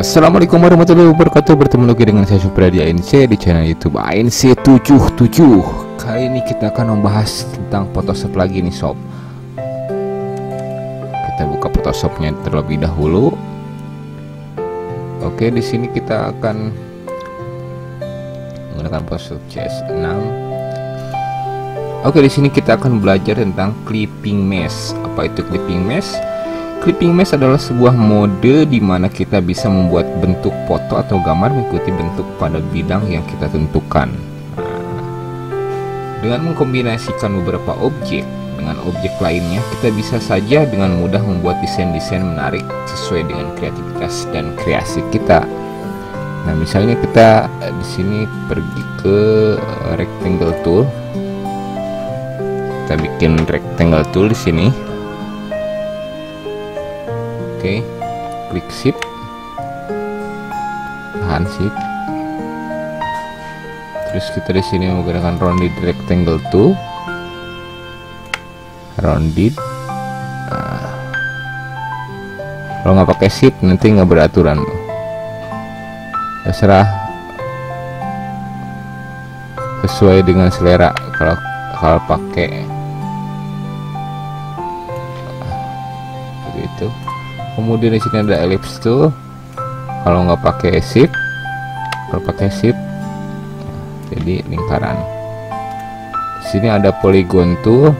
Assalamualaikum warahmatullahi wabarakatuh. Bertemu lagi dengan saya Supriyadi ANC di channel YouTube ANC77. Kali ini kita akan membahas tentang Photoshop lagi nih sob. Kita buka Photoshopnya terlebih dahulu. Oke, di sini kita akan menggunakan Photoshop CS6. Oke, di sini kita akan belajar tentang clipping mesh. Apa itu clipping mesh? Clipping mesh adalah sebuah mode di mana kita bisa membuat bentuk foto atau gambar mengikuti bentuk pada bidang yang kita tentukan. Dengan mengkombinasikan beberapa objek dengan objek lainnya, kita bisa saja dengan mudah membuat desain-desain menarik sesuai dengan kreativitas dan kreasi kita. Nah, misalnya kita di sini pergi ke rectangle tool. Kita bikin rectangle tool di sini. Oke, klik shift, tahan shift. Terus kita di sini menggunakan rounded rectangle tool, rounded. Kalau nggak pakai shift nanti nggak beraturan, terserah, sesuai dengan selera. Kalau pakai begitu. Kemudian di sini ada ellipse tool. Kalau nggak pakai shift, kalau pakai shift jadi lingkaran. Di sini ada polygon tool.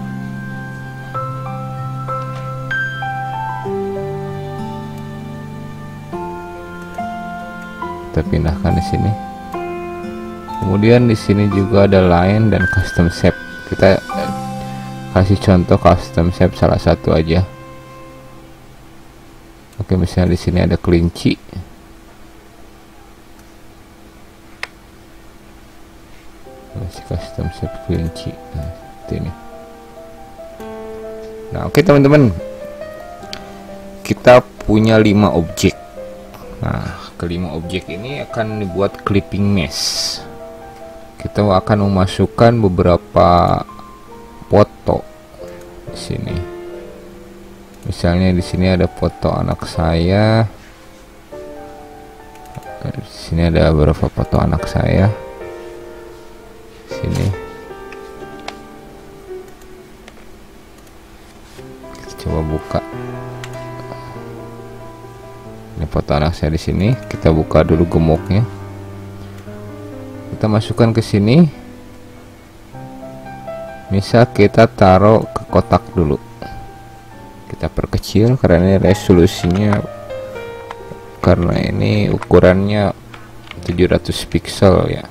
Kita pindahkan di sini. Kemudian di sini juga ada line dan custom shape. Kita kasih contoh custom shape salah satu aja. Oke, misalnya di sini ada kelinci. Masih custom shape kelinci. Nah, seperti ini. Nah, oke teman-teman. Kita punya 5 objek. Nah, kelima objek ini akan dibuat clipping mesh. Kita akan memasukkan beberapa foto di sini. Misalnya di sini ada foto anak saya. Di sini ada beberapa foto anak saya. Sini. Kita coba buka. Ini foto anak saya di sini. Kita buka dulu gemuknya. Kita masukkan ke sini. Misal kita taruh ke kotak dulu. Kita perkecil karena ini resolusinya, karena ini ukurannya 700 pixel ya.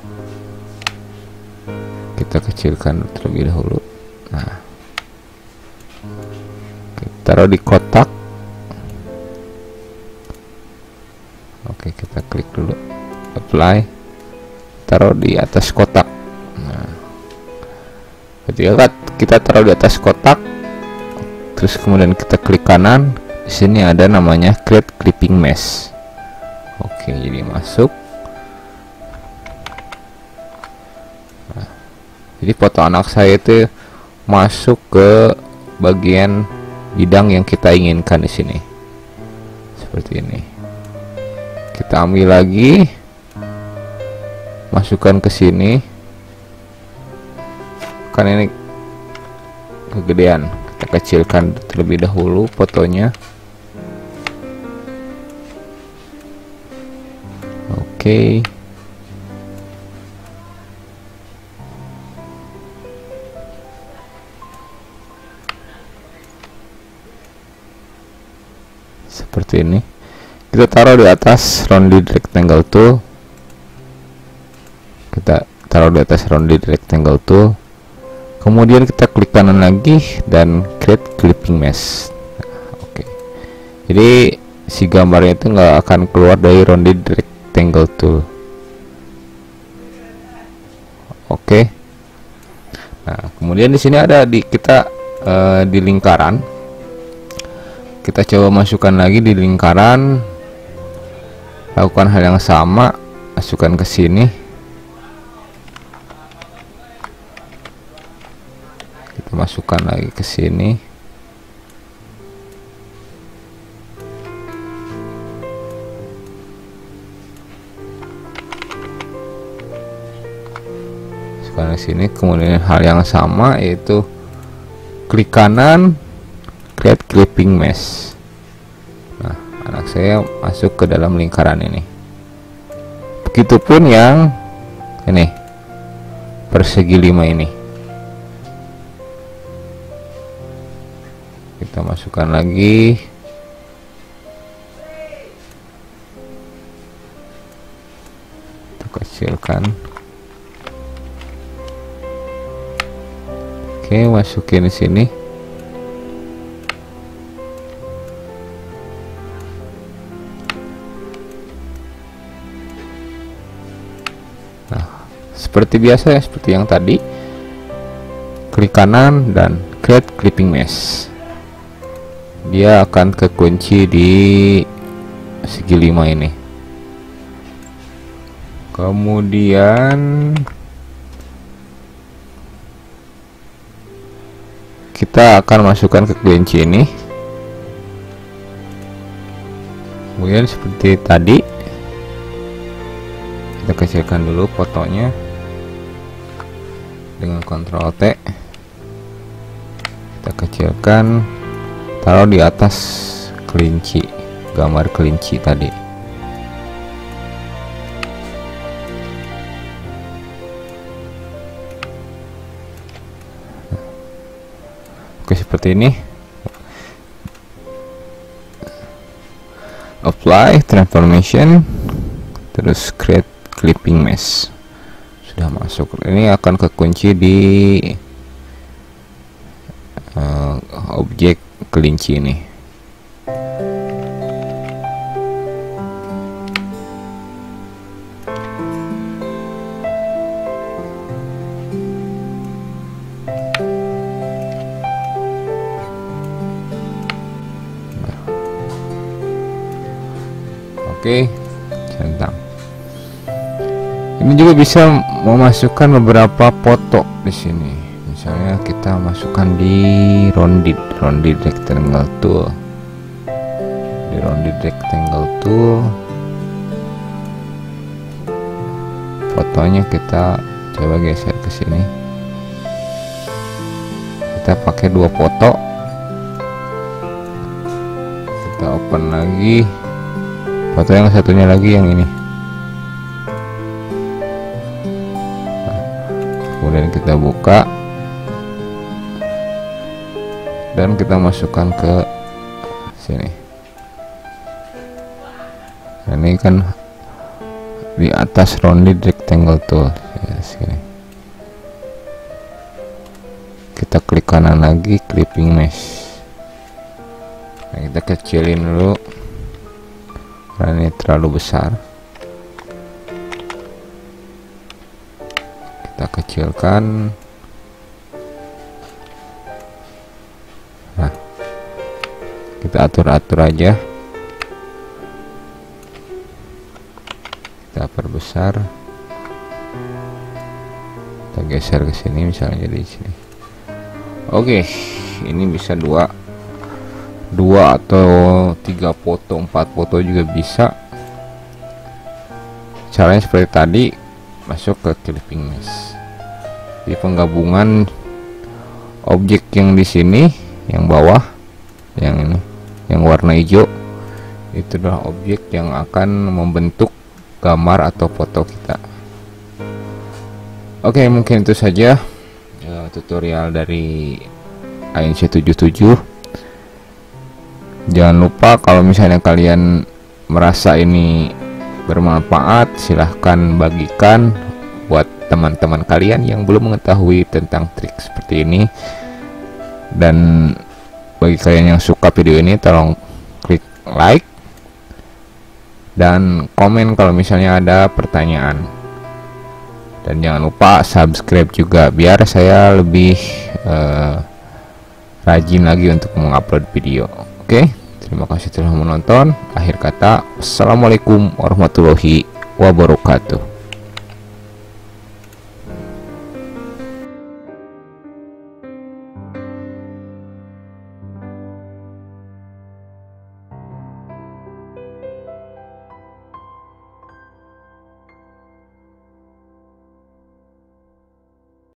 Kita kecilkan terlebih dahulu. Nah, kita taruh di kotak. Oke, kita klik dulu apply, taruh di atas kotak. Nah, ketika kita taruh di atas kotak, terus kemudian kita klik kanan, di sini ada namanya create clipping mesh. Oke, jadi masuk. Nah, jadi foto anak saya itu masuk ke bagian bidang yang kita inginkan di sini. Seperti ini. Kita ambil lagi, masukkan ke sini. Kan ini kegedean. Kita kecilkan terlebih dahulu fotonya. Oke. Seperti ini. Kita taruh di atas rounded rectangle tool. Kita taruh di atas rounded rectangle tool. Kemudian kita klik kanan lagi dan create clipping mesh. Oke. Jadi si gambarnya itu nggak akan keluar dari rounded rectangle tool. Oke. Nah, kemudian di sini ada kita di lingkaran. Kita coba masukkan lagi di lingkaran. Lakukan hal yang sama, masukkan ke sini. Masukkan lagi ke sini. Masukkan ke sini, kemudian hal yang sama yaitu klik kanan, create clipping mesh. Nah, anak saya masuk ke dalam lingkaran ini. Begitupun yang ini persegi 5 ini. Kita masukkan lagi. Kita kecilkan. Oke, masukin di sini. Nah, seperti biasa ya, seperti yang tadi. Klik kanan dan create clipping mesh. Dia akan kekunci di segi 5 ini. Kemudian kita akan masukkan ke kunci ini. Kemudian seperti tadi, kita kecilkan dulu fotonya dengan Ctrl T. Kita kecilkan, taruh di atas kelinci, gambar kelinci tadi. Oke, seperti ini. Apply transformation, terus create clipping mesh. Sudah masuk. Ini akan kekunci di objek kelinci ini. Oke, centang. Ini juga bisa memasukkan beberapa foto di sini. Misalnya kita masukkan di rounded rectangle tool. Di rounded rectangle tool, fotonya kita coba geser ke sini. Kita pakai 2 foto. Kita open lagi. Foto yang satunya lagi yang ini. Nah, kemudian kita buka dan kita masukkan ke sini. Nah, ini kan di atas rounded rectangle tool ya, sini. Kita klik kanan lagi, clipping mesh. Nah, kita kecilin dulu karena ini terlalu besar. Kita kecilkan. Nah, kita atur-atur aja. Kita perbesar. Kita geser ke sini, misalnya jadi di sini. Oke, ini bisa dua atau 3 foto, 4 foto juga bisa. Caranya seperti tadi, masuk ke clipping mesh. Di penggabungan objek yang di sini, yang bawah, yang ini, yang warna hijau, itu adalah objek yang akan membentuk gambar atau foto kita. Oke, mungkin itu saja tutorial dari ANC77. Jangan lupa kalau misalnya kalian merasa ini bermanfaat, silahkan bagikan buat teman-teman kalian yang belum mengetahui tentang trik seperti ini. Dan bagi kalian yang suka video ini, tolong klik like dan komen kalau misalnya ada pertanyaan. Dan jangan lupa subscribe juga biar saya lebih rajin lagi untuk mengupload video. Oke, terima kasih telah menonton. Akhir kata, wassalamualaikum warahmatullahi wabarakatuh.